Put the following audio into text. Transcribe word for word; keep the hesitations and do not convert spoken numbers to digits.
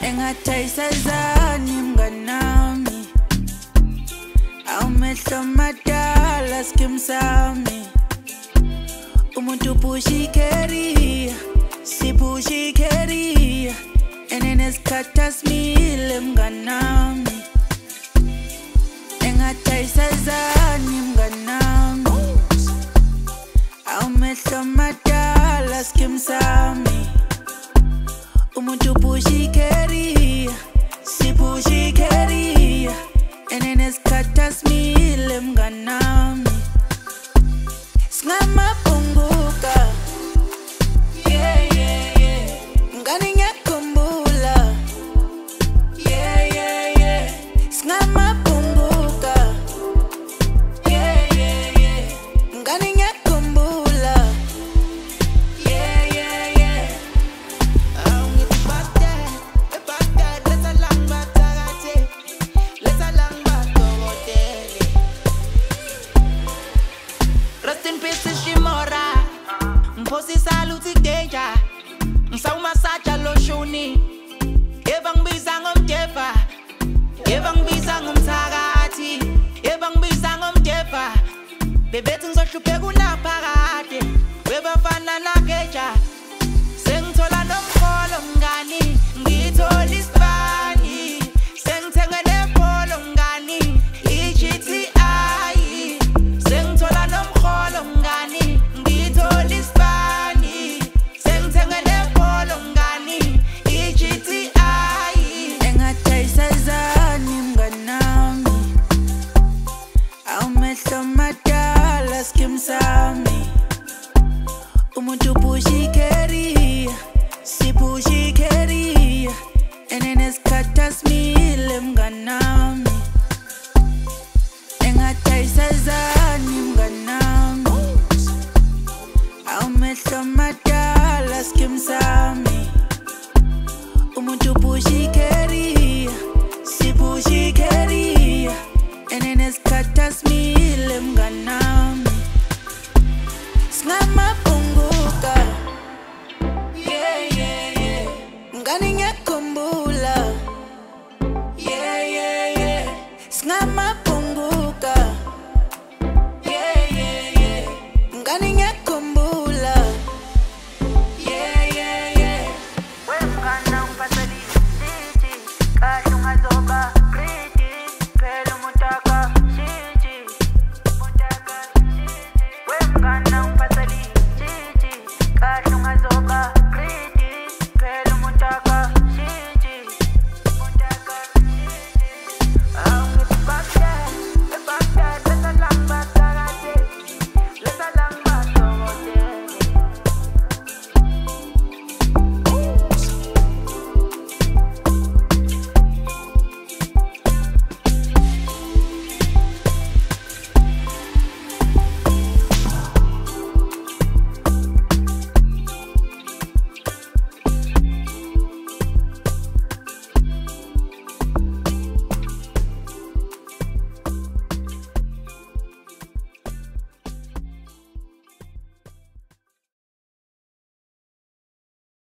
engathayisazani mnganami awumehlo madala skim sami umuntu push iCareer sipush iCareer enenesikhatha simile mnganami engathayisazani mnganami awumehlo madala skim sami umuntu push iCareer sipush iCareer enenesikhatha simile mnganami singamaphunguka yeah yeah yeah ngani ngiyakhumbula yeah yeah yeah singamaphunguka yeah yeah yeah ngani ngiyakhumbula yeah yeah yeah awungithi bade bade let's lang bathakathi let's lang badokotela rest in peace Shimora Mposi saluti danger Ngisawumasaja lo shoni Eva ngibiza ngomdefa Eva ngibiza ngomthakathi Eva ngibiza ngomdefa Bebethi ngizohlupheka unaphakade Webafana nageja Sengithola nomkholo mngani Ngithola isibani Sengithenga nepolo mngani I-G T I Sengithola nomkholo mngani Ngithola isibani Sengithenga nepolo mngani I-G T I engathayisazani mnganami awumehlo madala skim sami umuntu push iCareer sipush iCareer enenesikhatha simile mnganami engathayisazani mnganami awumehlo madala skim sami umuntu push iCareer sipush iCareer enenesikhatha simile mnganami singamaphunguka yeah yeah yeah ngani ngiyakhumbula